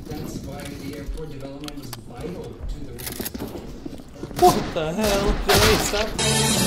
That's why the airport development was vital to the region. What the hell? Joey, stop.